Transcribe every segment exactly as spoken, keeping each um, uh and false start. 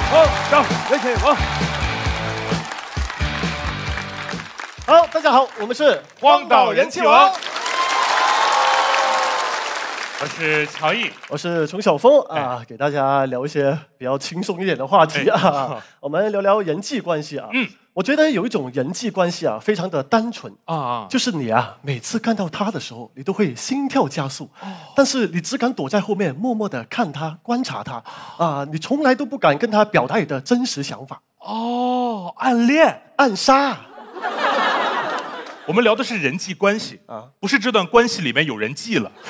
荒岛人气王。 好，大家好，我们是荒岛人气王。我是乔毅， 我是丛晓峰啊，哎、给大家聊一些比较轻松一点的话题啊。哎、我们聊聊人际关系啊。嗯，我觉得有一种人际关系啊，非常的单纯啊，就是你啊，每次看到他的时候，你都会心跳加速，哦、但是你只敢躲在后面，默默的看他、观察他啊，你从来都不敢跟他表达你的真实想法。 哦，暗恋、 暗杀。 我们聊的是人际关系啊，不是这段关系里面有人际了。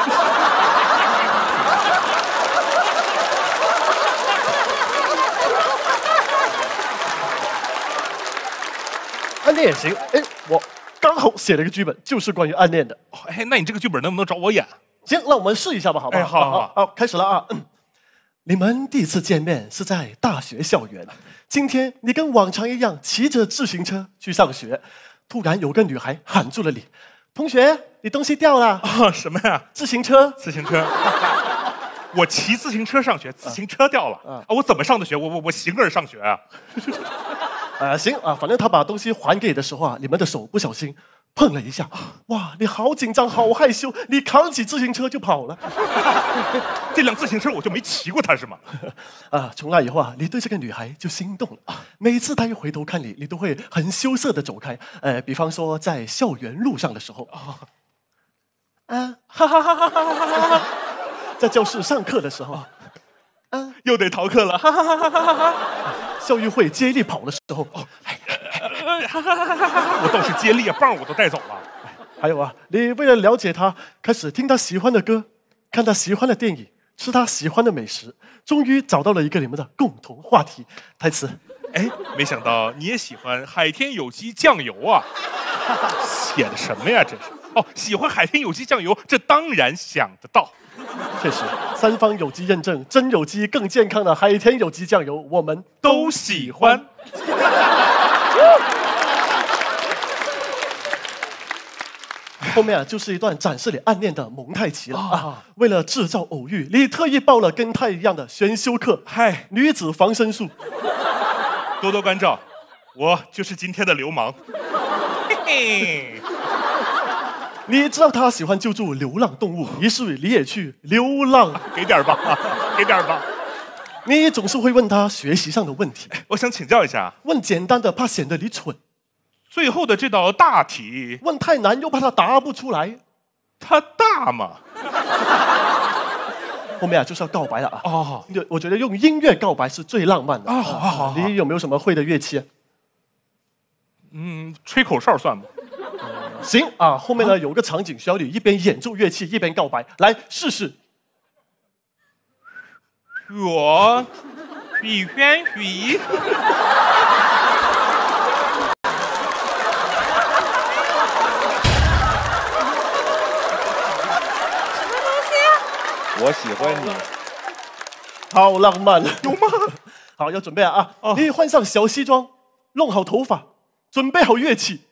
暗恋也行，哎，我刚好写了一个剧本，就是关于暗恋的。 哎，那你这个剧本能不能找我演？ 行，那我们试一下吧，好不好？ 哎，好好好， 好，开始了啊！你们第一次见面是在大学校园，今天你跟往常一样骑着自行车去上学，突然有个女孩喊住了你：“同学，你东西掉了。” 啊，什么呀？ 自行车。 自行车。我骑自行车上学，自行车掉了啊！我怎么上的学？我我我行而上学啊！ 啊，行啊，反正他把东西还给你的时候啊，你们的手不小心碰了一下，哇，你好紧张，好害羞，你扛起自行车就跑了。 这辆自行车我就没骑过它是吗？ 啊，从那以后啊，你对这个女孩就心动了。每次她一回头看你，你都会很羞涩的走开。呃，比方说在校园路上的时候，啊，哈哈哈哈哈哈，在教室上课的时候， 啊，又得逃课了，哈哈哈哈哈哈。 校运会接力跑的时候，哦， 我倒是接力棒我都带走了。 还有啊，你为了了解他，开始听他喜欢的歌，看他喜欢的电影，吃他喜欢的美食，终于找到了一个你们的共同话题。台词， 哎，没想到你也喜欢海天有机酱油啊！写的什么呀？这是哦，喜欢海天有机酱油，这当然想得到。 确实，三方有机认证，真有机更健康的海天有机酱油，我们都喜欢。 后面啊，就是一段展示你暗恋的蒙太奇了啊！为了制造偶遇，你特意报了跟他一样的选修课，嗨，女子防身术。 多多关照，我就是今天的流氓。嘿嘿。 你知道他喜欢救助流浪动物，于是你也去流浪， 给点吧，给点吧。 你总是会问他学习上的问题， 我想请教一下， 问简单的怕显得你蠢， 最后的这道大题问太难又怕他答不出来， 他大吗？ 后面啊就是要告白了啊！ 哦， 我觉得用音乐告白是最浪漫的啊！好好好， 你有没有什么会的乐器？ 嗯，吹口哨算吗？ 行啊，后面呢有个场景需要你一边演奏乐器一边告白，来试试。 我许愿许。 我喜欢你， 好浪漫， 有吗？ 好，要准备啊！哦、你换上小西装，弄好头发，准备好乐器。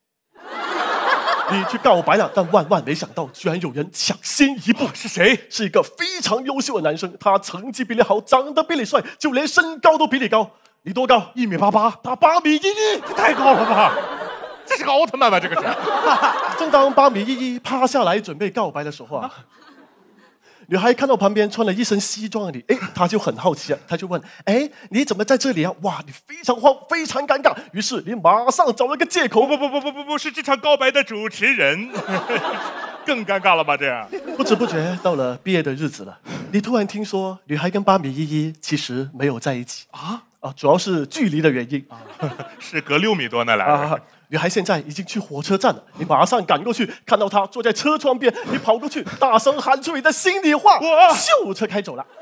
你去告白了，但万万没想到，居然有人抢先一步。 是谁？ 是一个非常优秀的男生，他成绩比你好，长得比你帅，就连身高都比你高。你多高？ 一米八八， 他八米一一， 太高了吧？这是个奥特曼吧？这个是。 正当八米一一趴下来准备告白的时候啊。女孩看到旁边穿了一身西装的你，哎，她就很好奇啊，她就问：“哎，你怎么在这里啊？”哇，你非常慌，非常尴尬。于是你马上找了个借口， 不不不不不不，是这场告白的主持人，更尴尬了吧？这样， 不知不觉到了毕业的日子了，你突然听说女孩跟八米一一其实没有在一起啊啊，主要是距离的原因啊， 是隔六米多呢，俩人。 啊女孩现在已经去火车站了，你马上赶过去，看到她坐在车窗边，你跑过去，大声喊出你的心里话，咻，车开走了。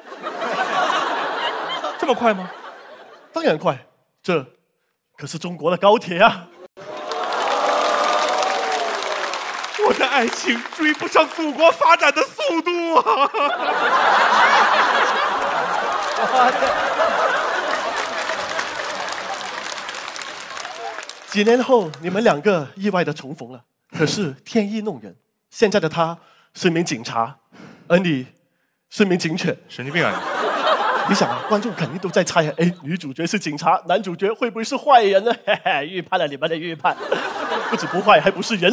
这么快吗？ 当然快，这可是中国的高铁啊！ 我的爱情追不上祖国发展的速度啊！ 几年后，你们两个意外的重逢了。可是天意弄人，现在的他是名警察，而你是名警犬。 神经病啊你！ 你想啊，观众肯定都在猜啊，哎，女主角是警察，男主角会不会是坏人呢？嘿嘿，预判了你们的预判，不止不坏，还不是人。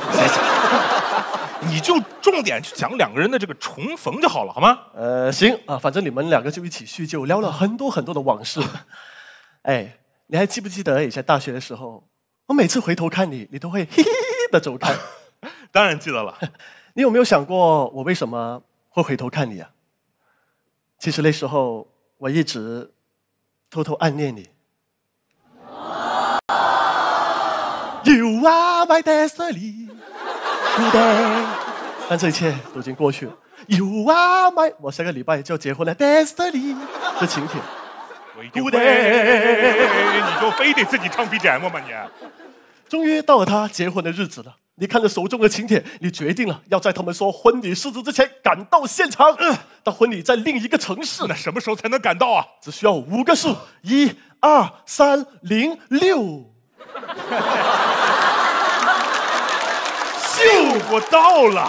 你就重点去讲两个人的这个重逢就好了，好吗？ 呃，行啊，反正你们两个就一起叙旧，聊了很多很多的往事。哎，你还记不记得以前大学的时候，我每次回头看你，你都会嘿嘿嘿的走开？ 当然记得了。 你有没有想过，我为什么会回头看你啊？其实那时候我一直偷偷暗恋你。You are my destiny， 但这一切都已经过去了。You are my， 我下个礼拜就要结婚了 ，Destiny， 这晴天。 我一定会，你就非得自己唱 B G M 吗你？ 终于到了他结婚的日子了。你看着手中的请帖，你决定了要在他们说婚礼誓词之前赶到现场。嗯，但婚礼在另一个城市， 那什么时候才能赶到啊？ 只需要五个数，一、二、三、零、六。 秀，我到了。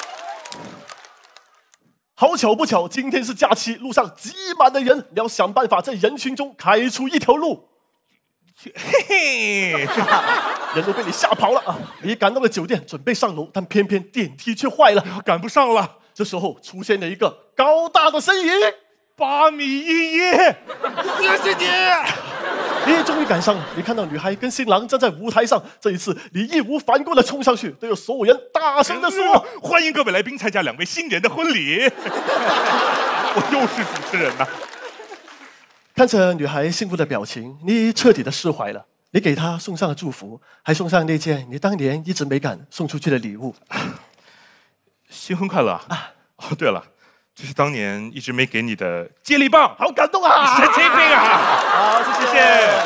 好巧不巧，今天是假期，路上挤满了人，你要想办法在人群中开出一条路。 嘿嘿， 人都被你吓跑了啊！你赶到了酒店，准备上楼，但偏偏电梯却坏了， 赶不上了。 这时候出现了一个高大的身影， 八米一一，谢谢你。 你终于赶上了，你看到女孩跟新郎站在舞台上，这一次你义无反顾地冲上去，对着所有人大声地说：“ 欢迎各位来宾参加两位新人的婚礼。”我又是主持人呐。 看着女孩幸福的表情，你彻底的释怀了。你给她送上了祝福，还送上那件你当年一直没敢送出去的礼物。 新婚快乐啊！哦，对了，这是当年一直没给你的接力棒， 好感动啊！ 神经病啊！好，谢谢。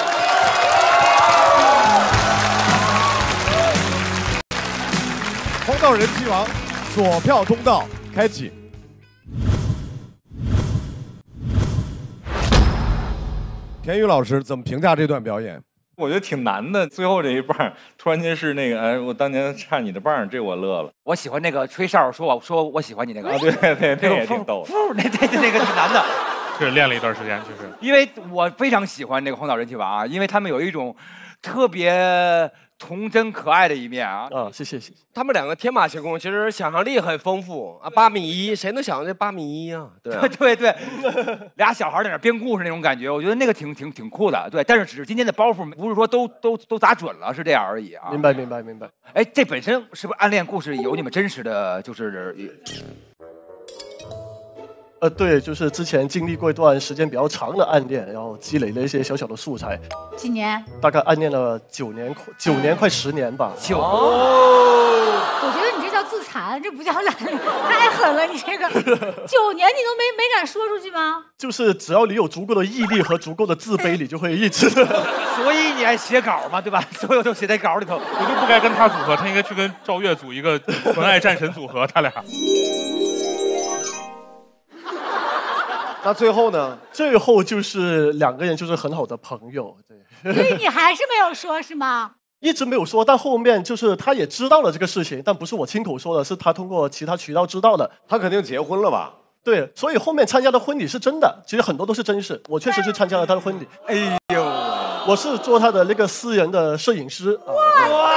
黄道人气王索票通道开启。田雨老师怎么评价这段表演？ 我觉得挺难的，最后这一棒突然间是那个，哎，我当年唱你的棒，这我乐了。 我喜欢那个吹哨说我说我喜欢你那个啊，对对，那也挺逗。 那那那个挺难的， 是练了一段时间，就是因为我非常喜欢这个荒岛人气王啊，因为他们有一种特别童真可爱的一面啊！ 啊，谢谢谢谢。 他们两个天马行空，其实想象力很丰富啊。八米一，谁能想到这八米一啊？对啊对对，俩小孩在那编故事那种感觉，我觉得那个挺挺挺酷的。对，但是只是今天的包袱不是说都都都砸准了，是这样而已啊。 明白明白明白。 哎，这本身是不是暗恋故事里有你们真实的就是？ 呃，对，就是之前经历过一段时间比较长的暗恋，然后积累了一些小小的素材。 几年？ 大概暗恋了九年，九年快十年吧。 九。 哦，我觉得你这叫自残，这不叫暗恋，太狠了！你这个九年你都没没敢说出去吗？ 就是只要你有足够的毅力和足够的自卑，你就会一直。 所以你还写稿嘛，对吧？所有都写在稿里头。 我就不该跟他组合，他应该去跟赵月组一个纯爱战神组合，他俩。 那最后呢？ 最后就是两个人就是很好的朋友，对。 所以你还是没有说，是吗？ 一直没有说，但后面就是他也知道了这个事情，但不是我亲口说的，是他通过其他渠道知道的。 他肯定结婚了吧？ 对，所以后面参加的婚礼是真的，其实很多都是真事。我确实去参加了他的婚礼。 哎呦， 我是做他的那个私人的摄影师。 哇塞！我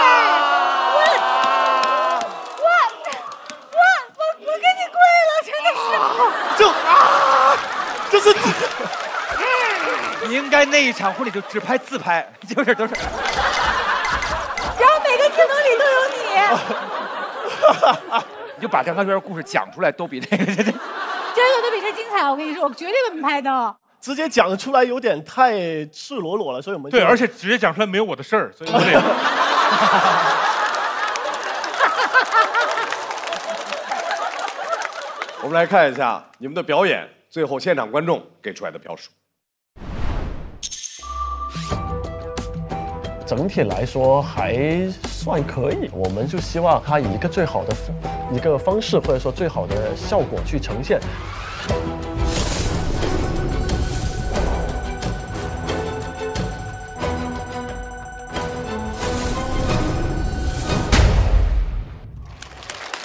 我我我我给你跪了，真的是。 就啊，就是。 你应该那一场婚礼就只拍自拍，就是都是。 然后每个镜头里都有你。 你就把张开元的故事讲出来，都比那个真的都比这精彩。我跟你说，我绝对给你们拍的。 直接讲出来有点太赤裸裸了，所以我们对，而且直接讲出来没有我的事儿，所以我得。 我们来看一下你们的表演，最后现场观众给出来的票数。 整体来说还算可以，我们就希望它以一个最好的一个方式，或者说最好的效果去呈现。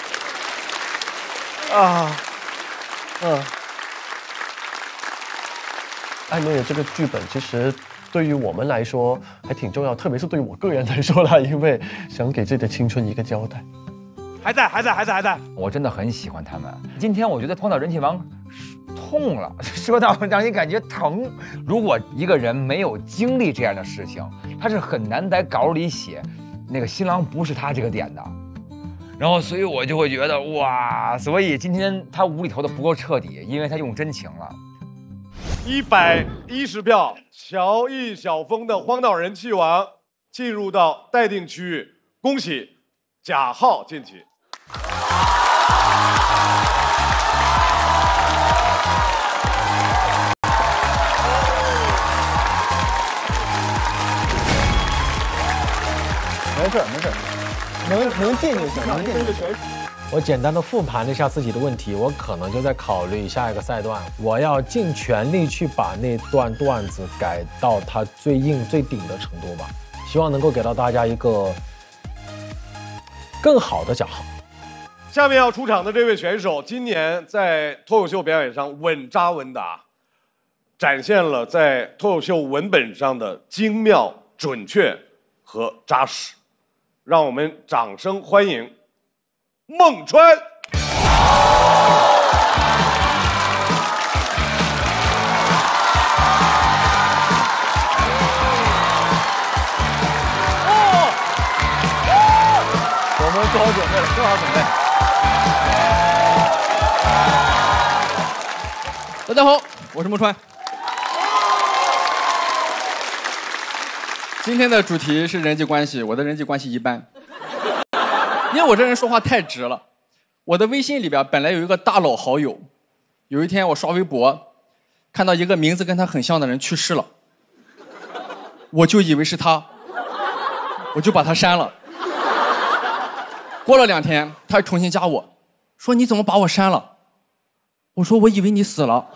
啊，嗯。 暧昧的这个剧本，其实对于我们来说还挺重要，特别是对于我个人来说啦，因为想给自己的青春一个交代。 还在，还在，还在，还在。 我真的很喜欢他们。今天我觉得碰到人气王痛了，说到让你感觉疼。如果一个人没有经历这样的事情，他是很难在稿里写那个新郎不是他这个点的。然后，所以我就会觉得哇，所以今天他无厘头的不够彻底，因为他用真情了。 一百一十票，乔艺小峰的《荒岛人气王》进入到待定区域，恭喜贾浩晋级。 没事没事，能能进就行，能进就行。我简单的复盘了一下自己的问题，我可能就在考虑下一个赛段，我要尽全力去把那段段子改到它最硬最顶的程度吧，希望能够给到大家一个更好的贾浩。 下面要出场的这位选手，今年在脱口秀表演上稳扎稳打，展现了在脱口秀文本上的精妙、准确和扎实。让我们掌声欢迎孟川。 我们做好准备了，做好准备。 大家好，我是孟川。今天的主题是人际关系，我的人际关系一般，因为我这人说话太直了。我的微信里边本来有一个大佬好友，有一天我刷微博，看到一个名字跟他很像的人去世了，我就以为是他，我就把他删了。过了两天，他重新加我，说你怎么把我删了？我说我以为你死了，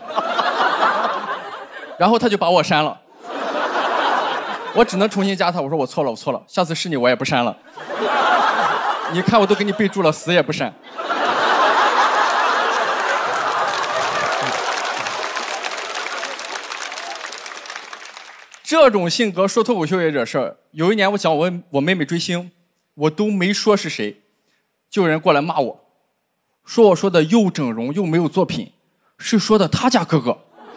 然后他就把我删了。我只能重新加他，我说我错了，我错了，下次是你我也不删了。你看我都给你备注了，死也不删。这种性格说脱口秀也惹事儿。有一年我讲我我妹妹追星，我都没说是谁，就有人过来骂我，说我说的又整容又没有作品，是说的他家哥哥。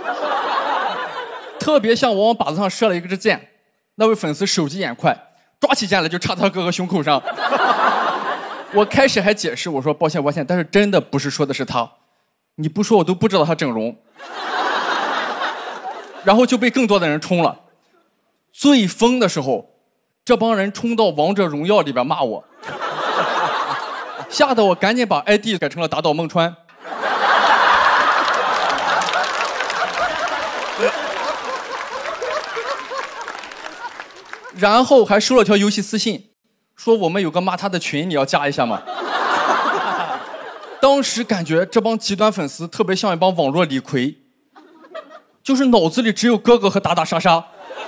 特别像我往靶子上射了一支箭。那位粉丝手疾眼快，抓起剑来就插他哥哥胸口上。我开始还解释，我说抱歉抱歉，但是真的不是说的是他，你不说我都不知道他整容。然后就被更多的人冲了。最疯的时候，这帮人冲到王者荣耀里边骂我，吓得我赶紧把 I D 改成了打倒孟川。然后还收了条游戏私信，说我们有个骂他的群，你要加一下吗？当时感觉这帮极端粉丝特别像一帮网络李逵，就是脑子里只有哥哥和打打杀杀。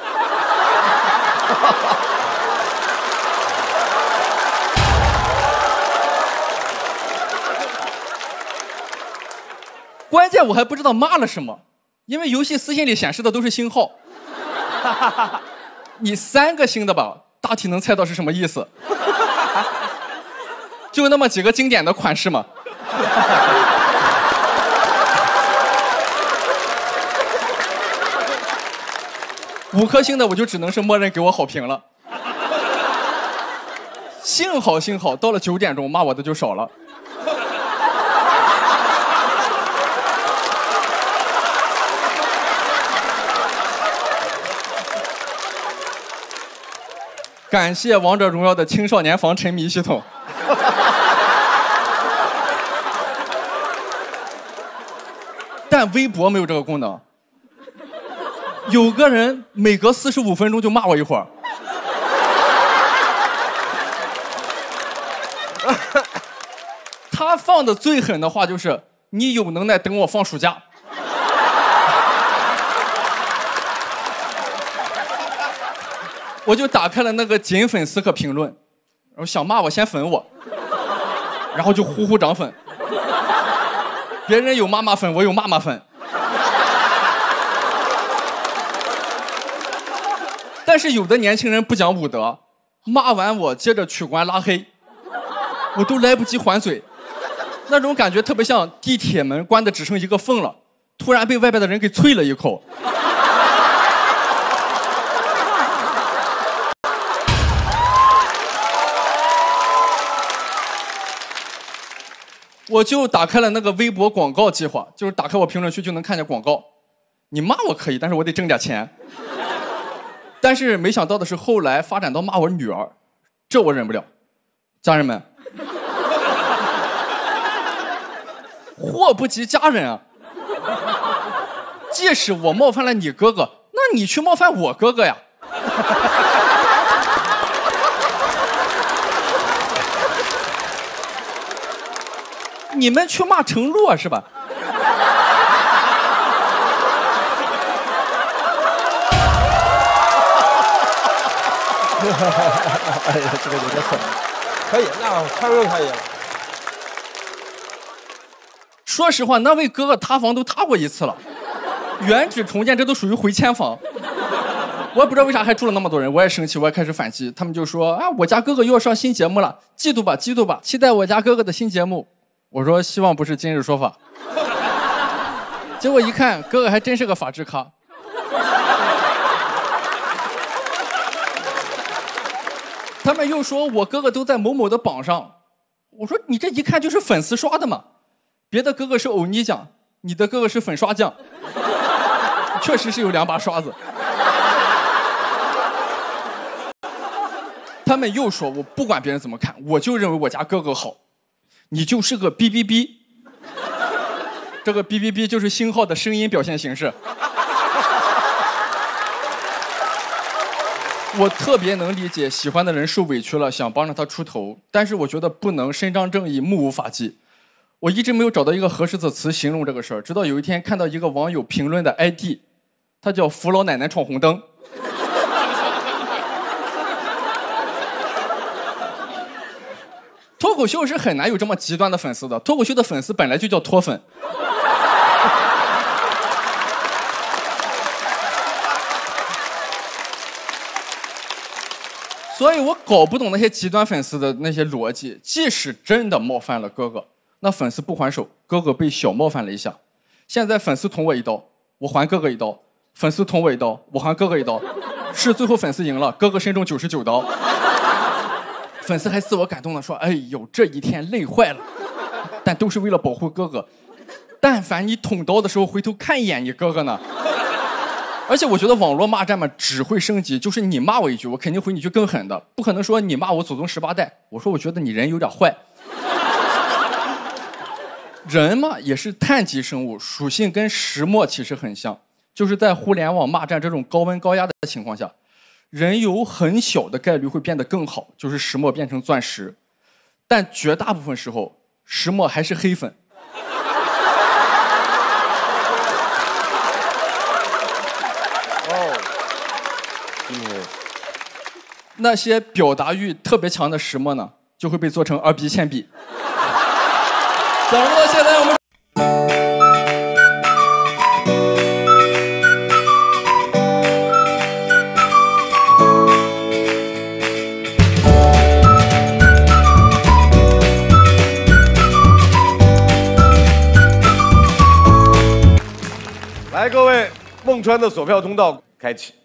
关键我还不知道骂了什么，因为游戏私信里显示的都是星号。你三个星的吧，大体能猜到是什么意思。就那么几个经典的款式嘛。五颗星的我就只能是默认给我好评了。幸好幸好到了九点钟骂我的就少了。感谢王者荣耀的青少年防沉迷系统。但微博没有这个功能。有个人每隔四十五分钟就骂我一会儿。他放的最狠的话就是你有能耐等我放暑假。我就打开了那个仅粉丝可评论，然后想骂我先粉我，然后就呼呼涨粉。别人有妈妈粉，我有骂骂粉。 但是有的年轻人不讲武德，骂完我接着取关拉黑，我都来不及还嘴，那种感觉特别像地铁门关的只剩一个缝了，突然被外边的人给啐了一口。我就打开了那个微博广告计划，就是打开我评论区就能看见广告。你骂我可以，但是我得挣点钱。但是没想到的是，后来发展到骂我女儿，这我忍不了。家人们，祸不及家人啊！即使我冒犯了你哥哥，那你去冒犯我哥哥呀！你们去骂程璐是吧？ 哎呀，这个有点狠。可以，那程璐可以了。 说实话，那位哥哥塌房都塌过一次了，原址重建这都属于回迁房。我也不知道为啥还住了那么多人，我也生气，我也开始反击。他们就说啊，我家哥哥又要上新节目了，嫉妒吧，嫉妒吧，期待我家哥哥的新节目。我说希望不是今日说法。结果一看，哥哥还真是个法制咖。他们又说我哥哥都在某某的榜上，我说你这一看就是粉丝刷的嘛。别的哥哥是欧尼酱，你的哥哥是粉刷酱，确实是有两把刷子。他们又说我不管别人怎么看，我就认为我家哥哥好。你就是个哔哔哔，这个哔哔哔就是星号的声音表现形式。我特别能理解喜欢的人受委屈了，想帮着他出头，但是我觉得不能伸张正义，目无法纪。我一直没有找到一个合适的词形容这个事儿，直到有一天看到一个网友评论的 I D， 他叫扶老奶奶闯红灯。脱口秀是很难有这么极端的粉丝的，脱口秀的粉丝本来就叫脱粉。所以我搞不懂那些极端粉丝的那些逻辑。即使真的冒犯了哥哥，那粉丝不还手，哥哥被小冒犯了一下，现在粉丝捅我一刀，我还哥哥一刀；粉丝捅我一刀，我还哥哥一刀，是最后粉丝赢了，哥哥身中九十九刀。粉丝还自我感动的说：“哎呦，这一天累坏了，但都是为了保护哥哥。但凡你捅刀的时候回头看一眼你哥哥呢。”而且我觉得网络骂战嘛只会升级，就是你骂我一句，我肯定回你句更狠的，不可能说你骂我祖宗十八代，我说我觉得你人有点坏。人嘛也是碳基生物，属性跟石墨其实很像，就是在互联网骂战这种高温高压的情况下，人有很小的概率会变得更好，就是石墨变成钻石，但绝大部分时候石墨还是黑粉。那些表达欲特别强的石墨呢，就会被做成二 B 铅笔。讲了到现在，我们来，各位，孟川的索票通道开启。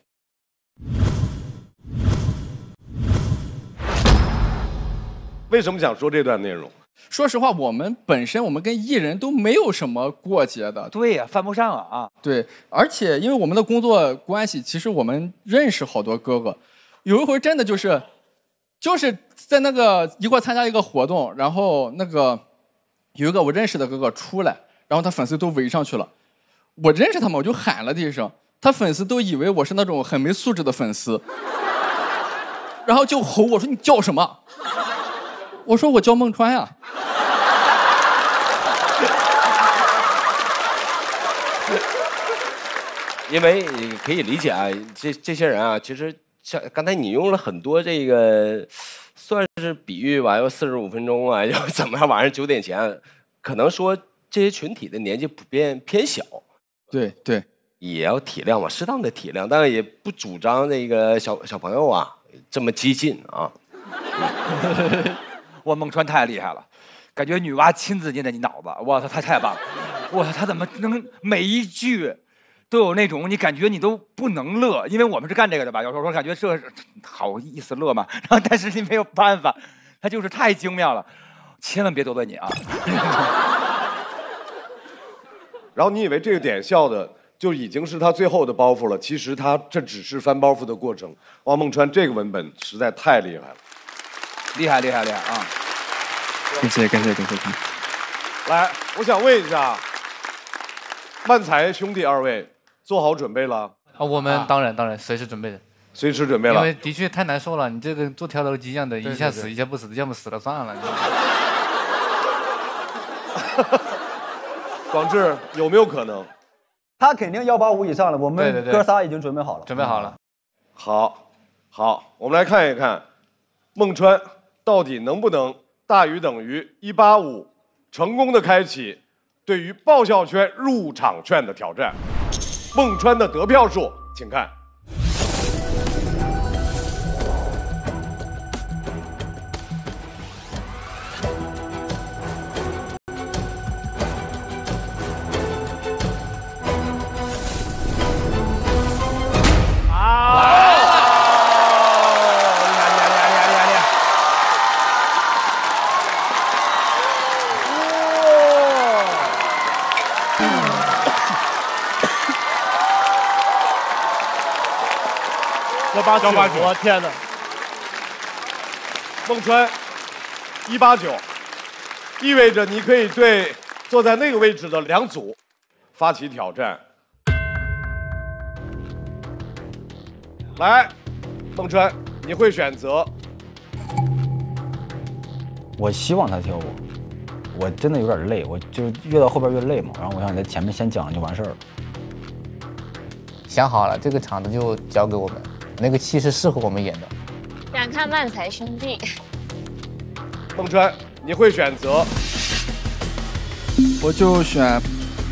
为什么想说这段内容？ 说实话，我们本身我们跟艺人都没有什么过节的。 对呀、啊，犯不上啊啊！ 对，而且因为我们的工作关系，其实我们认识好多哥哥。有一回真的就是，就是在那个一块参加一个活动，然后那个有一个我认识的哥哥出来，然后他粉丝都围上去了。我认识他们，我就喊了他一声，他粉丝都以为我是那种很没素质的粉丝，然后就吼我说：“你叫什么？”我说：“我叫孟川呀。” 因为可以理解啊，这这些人啊，其实像刚才你用了很多这个，算是比喻吧，要四十五分钟啊，要怎么样？晚上九点前，可能说这些群体的年纪普遍偏小。 对对， 也要体谅嘛，适当的体谅，当然也不主张这个小小朋友啊这么激进啊。 我孟川太厉害了，感觉女娲亲自捏在你脑子，我操，他太棒了！我操，他怎么能每一句都有那种你感觉你都不能乐，因为我们是干这个的吧？有时候感觉这好意思乐嘛，然后但是你没有办法，他就是太精妙了，千万别得罪你啊！ 然后你以为这个点笑的就已经是他最后的包袱了，其实他这只是翻包袱的过程。王孟川这个文本实在太厉害了， 厉害厉害厉害啊！ 感谢感谢感谢。 来，我想问一下，漫才兄弟二位做好准备了？ 啊，我们当然当然随时准备的， 随时准备了。 因为的确太难受了，你这个做跳楼机一样的， 对对对一下死一下不死，要么死了算了。 广智有没有可能？ 他肯定幺八五以上了，我们对对对哥仨已经准备好了。 准备好了。 好，好，我们来看一看，孟川到底能不能大于等于一八五，成功的开启对于爆笑圈入场券的挑战。孟川的得票数，请看。 幺八九，我天哪！ 孟川，一八九，意味着你可以对坐在那个位置的两组发起挑战。来，孟川，你会选择？ 我希望他跳舞，我真的有点累，我就越到后边越累嘛。然后我想在前面先讲就完事儿了。 想好了，这个场子就交给我们，那个戏是适合我们演的。 想看漫才兄弟。 孟川，你会选择？ 我就选。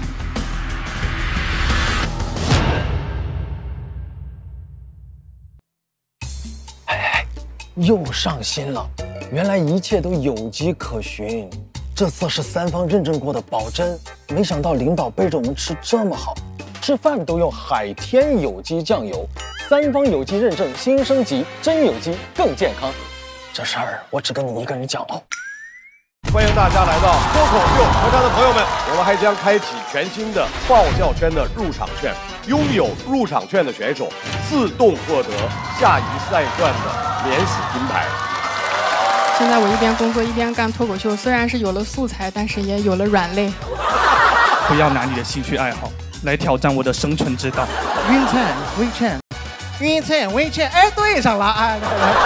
又上新了，原来一切都有迹可循。这次是三方认证过的保真，没想到领导背着我们吃这么好，吃饭都用海天有机酱油，三方有机认证新升级，真有机更健康。这事儿我只跟你一个人讲哦。 欢迎大家来到脱口秀和他的朋友们，我们还将开启全新的爆笑圈的入场券，拥有入场券的选手自动获得下一赛段的免洗金牌。 现在我一边工作一边干脱口秀，虽然是有了素材，但是也有了软肋。 不要拿你的兴趣爱好来挑战我的生存之道。 晕称微称，晕称微称，哎，对上了，哎。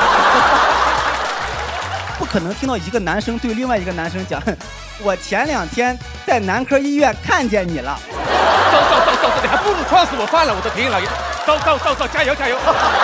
不可能听到一个男生对另外一个男生讲，我前两天在男科医院看见你了。 走走走走走，你还不如撞死我算了，我的天老爷！走走走走，加油加油！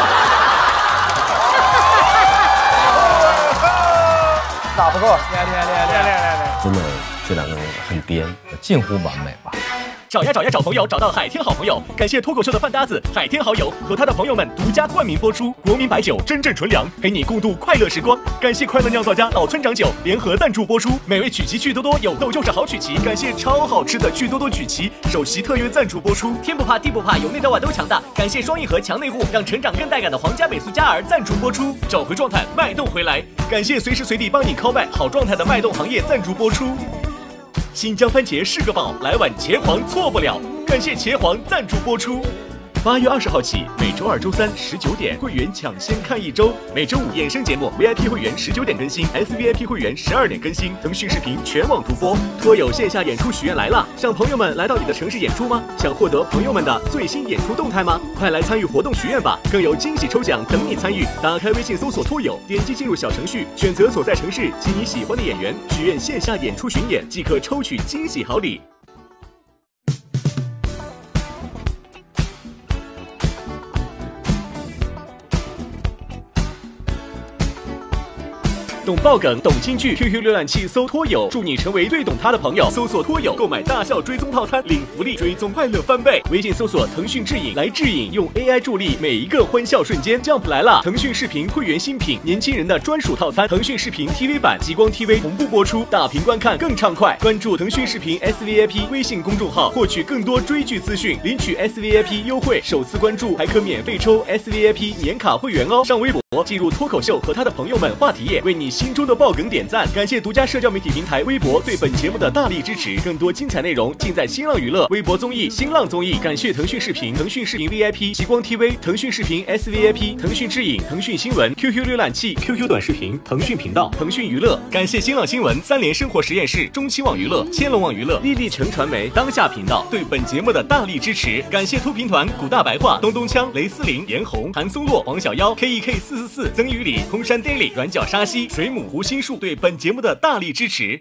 打不过， 厉害厉害厉害厉害厉害！ 真的，这两个人很编，近乎完美吧。 找呀找呀找朋友，找到海天好朋友。感谢脱口秀的饭搭子海天好友和他的朋友们独家冠名播出。国民白酒，真正纯粮，陪你共度快乐时光。感谢快乐酿造家老村长酒联合赞助播出。美味曲奇趣多多，有豆就是好曲奇。感谢超好吃的趣多多曲奇首席特约赞助播出。天不怕地不怕，有内到外都强大。感谢双硬核强内护，让成长更带感的皇家美素佳儿赞助播出。找回状态，脉动回来。感谢随时随地帮你 call back 好状态的脉动行业赞助播出。新疆番茄是个宝，来碗茄皇错不了。感谢茄皇赞助播出。八月二十号起，每周二、周三十九点，会员抢先看一周；每周五衍生节目 V I P 会员十九点更新 ，S V I P 会员十二点更新。腾讯视频全网独播。脱友线下演出许愿来了，想朋友们来到你的城市演出吗？想获得朋友们的最新演出动态吗？快来参与活动许愿吧，更有惊喜抽奖等你参与。打开微信搜索脱友，点击进入小程序，选择所在城市及你喜欢的演员，许愿线下演出巡演，即可抽取惊喜好礼。 懂爆梗，懂金句。Q Q 浏览器搜托友，助你成为最懂他的朋友。搜索托友，购买大笑追踪套餐，领福利，追踪快乐翻倍。微信搜索腾讯智影，来智影，用 A I 助力每一个欢笑瞬间。Jump 来了，腾讯视频会员新品，年轻人的专属套餐。腾讯视频 T V 版、极光 T V 同步播出，大屏观看更畅快。关注腾讯视频 S V I P 微信公众号，获取更多追剧资讯，领取 S V I P 优惠，首次关注还可免费抽 S V I P 年卡会员哦。上微博进入脱口秀和他的朋友们话题页，为你心中的爆梗点赞。感谢独家社交媒体平台微博对本节目的大力支持，更多精彩内容尽在新浪娱乐、微博综艺、新浪综艺。感谢腾讯视频、腾讯视频 V I P、极光 T V、腾讯视频 S V I P、腾讯智影、腾讯新闻、Q Q 浏览器、Q Q 短视频、腾讯频道、腾讯娱乐。感谢新浪新闻、三联生活实验室、中期网娱乐、千龙网娱乐、丽丽城传媒、当下频道对本节目的大力支持。感谢脱贫团、古大白话、东东锵、雷思玲、严红、韩松洛、黄小妖、K E K 四四四、曾宇礼、空山 Daily、软脚沙溪、水母、胡心树对本节目的大力支持。